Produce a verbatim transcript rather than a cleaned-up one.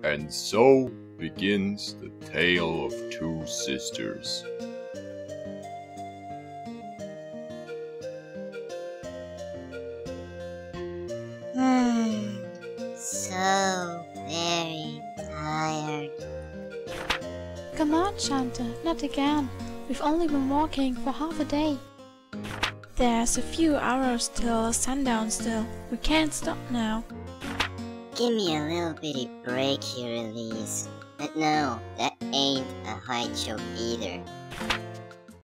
And so begins the tale of two sisters. Hmm, so very tired. Come on, Shanta, not again. We've only been walking for half a day. There's a few hours till sundown still. We can't stop now. Give me a little bitty break here, Elise. But no, that ain't a high choke either.